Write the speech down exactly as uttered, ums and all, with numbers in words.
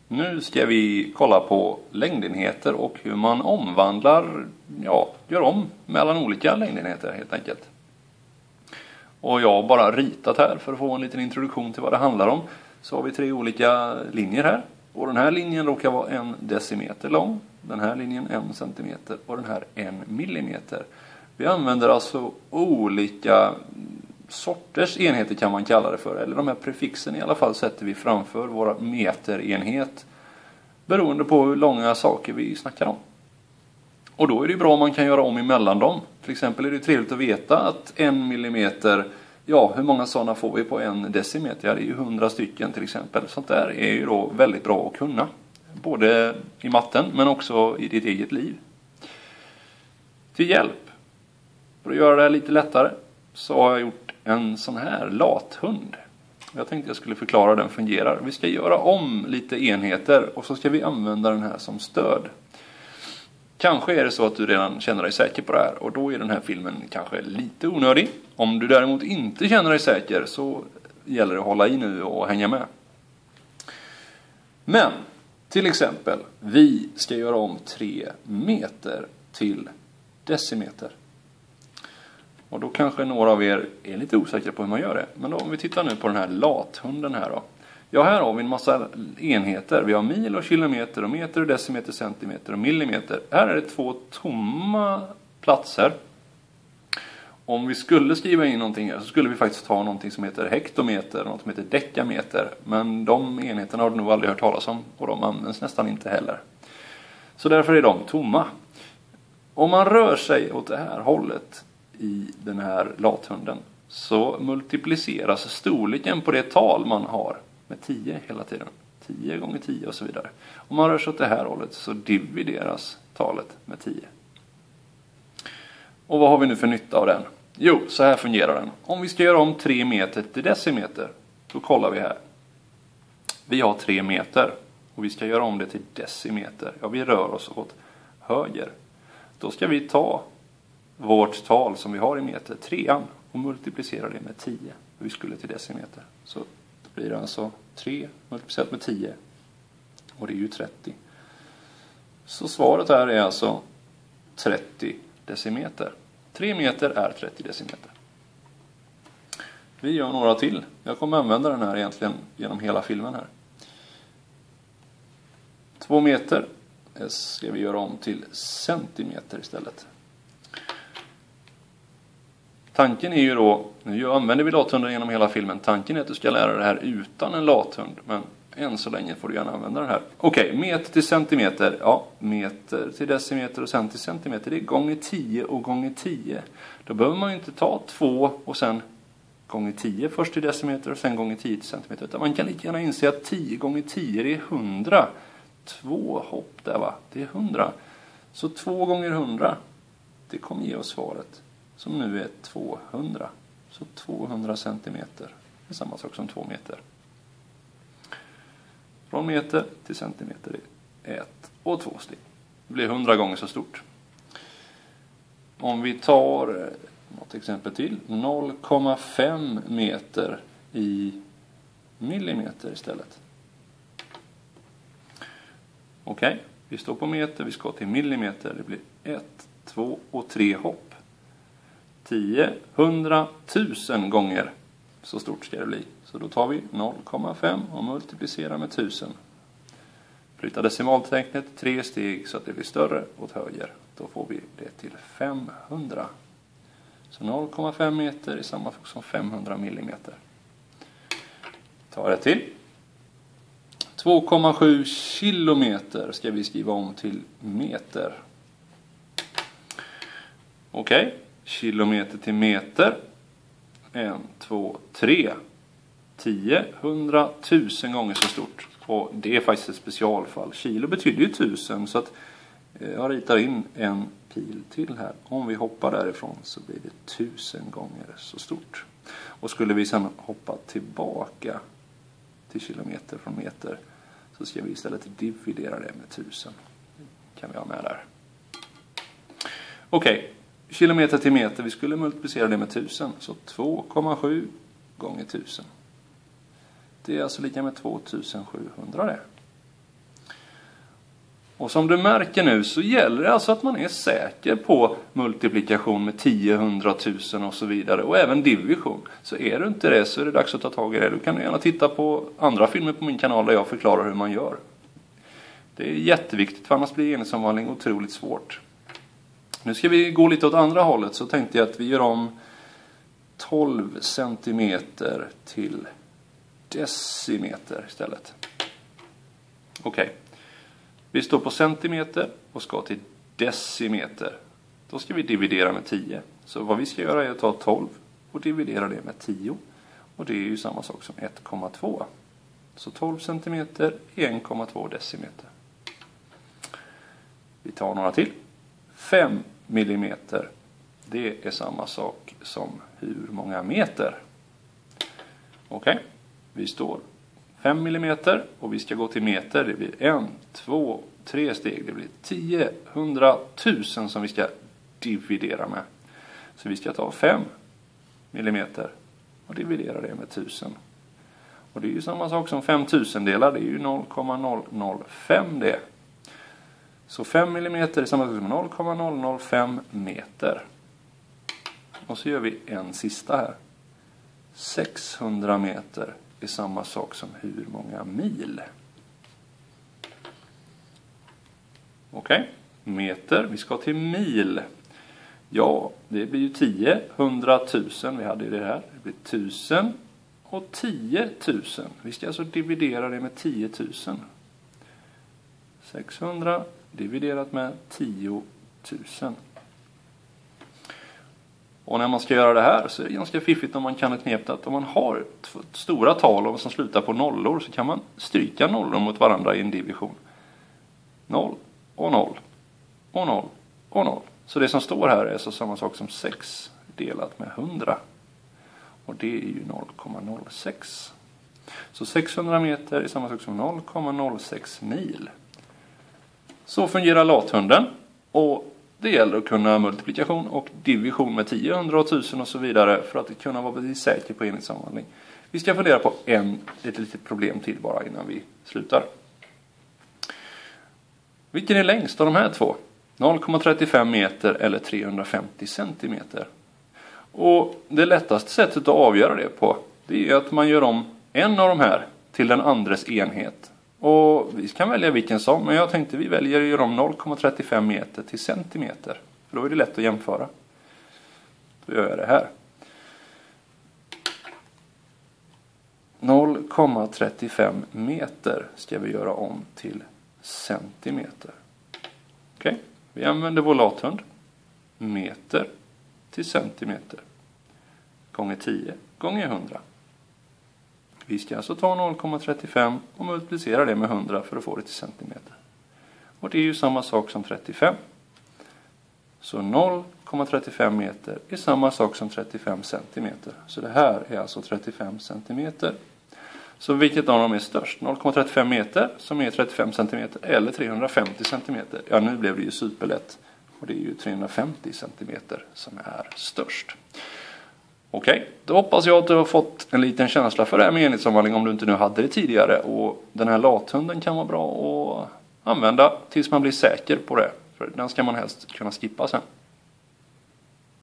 Nu ska vi kolla på längdenheter och hur man omvandlar, ja, gör om mellan olika längdenheter helt enkelt. Och jag har bara ritat här för att få en liten introduktion till vad det handlar om. Så har vi tre olika linjer här. Och den här linjen råkar vara en decimeter lång. Den här linjen en centimeter och den här en millimeter. Vi använder alltså olika sorters enheter kan man kalla det för. Eller de här prefixen i alla fall sätter vi framför våra meterenhet. Beroende på hur långa saker vi snackar om. Och då är det bra om man kan göra om emellan dem. Till exempel är det trevligt att veta att en millimeter, ja, hur många sådana får vi på en decimeter? Ja, det är ju hundra stycken till exempel. Sånt där är ju då väldigt bra att kunna. Både i matten men också i ditt eget liv. Till hjälp, för att göra det här lite lättare, så har jag gjort en sån här lathund. Jag tänkte jag skulle förklara hur den fungerar. Vi ska göra om lite enheter och så ska vi använda den här som stöd. Kanske är det så att du redan känner dig säker på det här och då är den här filmen kanske lite onödig. Om du däremot inte känner dig säker så gäller det att hålla i nu och hänga med. Men till exempel, vi ska göra om tre meter till decimeter. Och då kanske några av er är lite osäkra på hur man gör det. Men då om vi tittar nu på den här lathunden här då. Ja, här har vi en massa enheter. Vi har mil och kilometer och meter och decimeter, centimeter och millimeter. Här är det två tomma platser. Om vi skulle skriva in någonting här så skulle vi faktiskt ta någonting som heter hektometer och något som heter dekameter. Men de enheterna har du nog aldrig hört talas om och de används nästan inte heller. Så därför är de tomma. Om man rör sig åt det här hållet i den här lathunden så multipliceras storleken på det tal man har med tio hela tiden. tio gånger tio och så vidare. Om man rör sig åt det här hållet så divideras talet med tio. Och vad har vi nu för nytta av den? Jo, så här fungerar den. Om vi ska göra om tre meter till decimeter, då kollar vi här. Vi har tre meter och vi ska göra om det till decimeter. Ja, vi rör oss åt höger. Då ska vi ta vårt tal som vi har i meter, trean, och multiplicera det med tio. Vi skulle till decimeter. Så det blir alltså tre multiplicerat med tio. Och det är ju trettio. Så svaret här är alltså trettio decimeter. tre meter är trettio decimeter. Vi gör några till. Jag kommer använda den här egentligen genom hela filmen här. två meter ska vi göra om till centimeter istället. Tanken är ju då, nu använder vi lathunden genom hela filmen. Tanken är att du ska lära det här utan en lathund. Men än så länge får du gärna använda den här. Okej, okay, meter till centimeter. Ja, meter till decimeter och sen till centimeter. Det är gånger tio och gånger tio. Då behöver man ju inte ta två och sen gånger tio först till decimeter och sen gånger tio till centimeter. Utan man kan lika gärna inse att tio gånger tio det är hundra. Två hopp där va, det är hundra. Så två gånger hundra, det kommer ge oss svaret. Som nu är tvåhundra. Så tvåhundra centimeter. Det är samma sak som två meter. Från meter till centimeter är ett och två steg. Det blir hundra gånger så stort. Om vi tar något exempel till. noll komma fem meter i millimeter istället. Okej, okay. Vi står på meter, vi ska till millimeter. Det blir ett, två och tre hopp. tio, hundra, tusen gånger så stort ska det bli. Så då tar vi noll komma fem och multiplicerar med tusen. Flytta decimaltecknet tre steg så att det blir större åt höger. Då får vi det till femhundra. Så noll komma fem meter är samma som femhundra millimeter. Ta det till. två komma sju kilometer ska vi skriva om till meter. Okej. Okay. Kilometer till meter. En, två, tre. Tio, hundra, tusen gånger så stort. Och det är faktiskt ett specialfall. Kilo betyder ju tusen så att jag ritar in en pil till här. Om vi hoppar därifrån så blir det tusen gånger så stort. Och skulle vi sedan hoppa tillbaka till kilometer från meter så ska vi istället dividera det med tusen. Det kan vi ha med där. Okej. Okay. Kilometer till meter, vi skulle multiplicera det med tusen. Så två komma sju gånger tusen. Det är alltså lika med tvåtusen sjuhundra det. Och som du märker nu så gäller det alltså att man är säker på multiplikation med tio, hundra tusen och så vidare. Och även division. Så är du inte det så är det dags att ta tag i det. Du kan gärna titta på andra filmer på min kanal där jag förklarar hur man gör. Det är jätteviktigt för annars blir enhetsomvandling otroligt svårt. Nu ska vi gå lite åt andra hållet, så tänkte jag att vi gör om tolv centimeter till decimeter istället. Okej. Okay. Vi står på centimeter och ska till decimeter. Då ska vi dividera med tio. Så vad vi ska göra är att ta tolv och dividera det med tio. Och det är ju samma sak som ett komma två. Så tolv centimeter är en komma två decimeter. Vi tar några till. fem millimeter. Det är samma sak som hur många meter? Okej. Okay. Vi står fem millimeter och vi ska gå till meter. Det blir en, två, tre steg. Det blir tio, hundra, tusen som vi ska dividera med. Så vi ska ta fem millimeter och dividera det med tusen. Och det är ju samma sak som fem tusendelar. Det är ju noll komma noll noll fem det. Så fem millimeter är samma sak som noll komma noll noll fem meter. Och så gör vi en sista här. sexhundra meter är samma sak som hur många mil? Okej, okay. Meter. Vi ska till mil. Ja, det blir ju tio, hundra, tusen. Vi hade ju det här. Det blir tusen och tio tusen. Vi ska alltså dividera det med tio tusen. sexhundra dividerat med tio tusen. Och när man ska göra det här så är det ganska fiffigt om man kan ett knep att om man har stora tal som slutar på nollor så kan man stryka nollor mot varandra i en division. noll och noll och noll och noll. Så det som står här är så samma sak som sex delat med hundra. Och det är ju noll komma noll sex. Så sexhundra meter är samma sak som noll komma noll sex mil. Så fungerar lathunden. Och det gäller att kunna multiplikation och division med tio, hundra och tusen och så vidare för att kunna vara säker på enhetsomvandling. Vi ska fundera på en, ett litet problem till bara innan vi slutar. Vilken är längst av de här två? noll komma trettiofem meter eller trehundrafemtio centimeter. Och det lättaste sättet att avgöra det på det är att man gör om en av de här till den andres enhet. Och vi kan välja vilken som, men jag tänkte vi väljer att göra om noll komma trettiofem meter till centimeter. För då är det lätt att jämföra. Då gör jag det här. noll komma trettiofem meter ska vi göra om till centimeter. Okej, okay. Vi använder vår lathund. Meter till centimeter. Gånger tio gånger hundra. Vi ska alltså ta noll komma trettiofem och multiplicera det med hundra för att få det till centimeter. Och det är ju samma sak som trettiofem. Så noll komma trettiofem meter är samma sak som trettiofem centimeter. Så det här är alltså trettiofem centimeter. Så vilket av dem är störst? noll komma trettiofem meter som är trettiofem centimeter eller trehundrafemtio centimeter? Ja, nu blev det ju superlätt. Och det är ju trehundrafemtio centimeter som är störst. Okej, okay, då hoppas jag att du har fått en liten känsla för det här med enhetsomvandling om du inte nu hade det tidigare. Och den här lathunden kan vara bra att använda tills man blir säker på det. För den ska man helst kunna skippa sen.